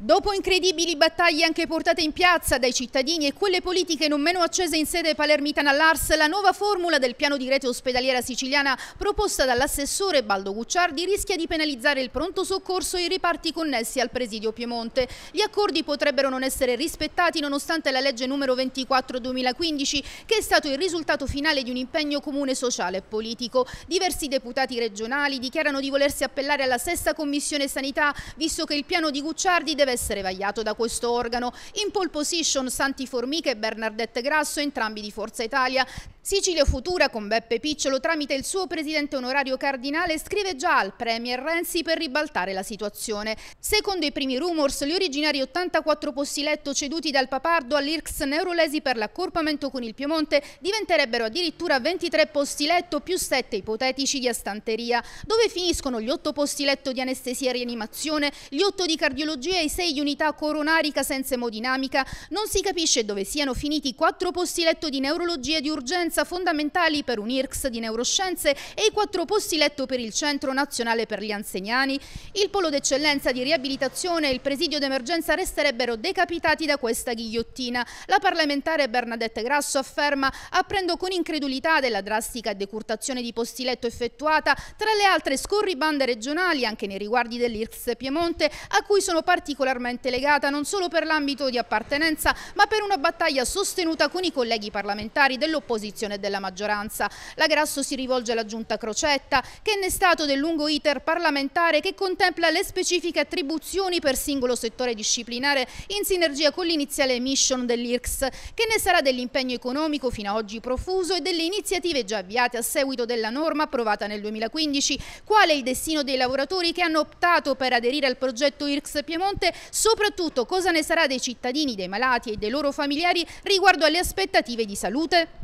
Dopo incredibili battaglie anche portate in piazza dai cittadini e quelle politiche non meno accese in sede palermitana all'Ars, la nuova formula del piano di rete ospedaliera siciliana proposta dall'assessore Baldo Gucciardi rischia di penalizzare il pronto soccorso e i reparti connessi al presidio Piemonte. Gli accordi potrebbero non essere rispettati nonostante la legge numero 24/2015, che è stato il risultato finale di un impegno comune sociale e politico. Diversi deputati regionali dichiarano di volersi appellare alla sesta commissione sanità, visto che il piano di Gucciardi deve essere vagliato da questo organo. In pole position Santi Formica e Bernardette Grasso, entrambi di Forza Italia. Sicilia Futura, con Beppe Picciolo tramite il suo presidente onorario Cardinale, scrive già al premier Renzi per ribaltare la situazione. Secondo i primi rumors, gli originari 84 posti letto ceduti dal Papardo all'IRCS Neurolesi per l'accorpamento con il Piemonte diventerebbero addirittura 23 posti letto più 7 ipotetici di astanteria. Dove finiscono gli 8 posti letto di anestesia e rianimazione, gli 8 di cardiologia e i 6 di unità coronarica senza emodinamica? Non si capisce dove siano finiti i 4 posti letto di neurologia di urgenza fondamentali per un IRCS di neuroscienze e i 4 posti letto per il Centro Nazionale per gli Anziani. Il polo d'eccellenza di riabilitazione e il presidio d'emergenza resterebbero decapitati da questa ghigliottina. La parlamentare Bernadette Grasso afferma: apprendo con incredulità della drastica decurtazione di posti letto effettuata tra le altre scorribande regionali anche nei riguardi dell'IRCS Piemonte, a cui sono particolarmente legata non solo per l'ambito di appartenenza ma per una battaglia sostenuta con i colleghi parlamentari dell'opposizione e della maggioranza. La Grasso si rivolge alla giunta Crocetta, che è innestato del lungo iter parlamentare che contempla le specifiche attribuzioni per singolo settore disciplinare in sinergia con l'iniziale mission dell'IRCS, che ne sarà dell'impegno economico fino ad oggi profuso e delle iniziative già avviate a seguito della norma approvata nel 2015, quale il destino dei lavoratori che hanno optato per aderire al progetto IRCS Piemonte, soprattutto cosa ne sarà dei cittadini, dei malati e dei loro familiari riguardo alle aspettative di salute.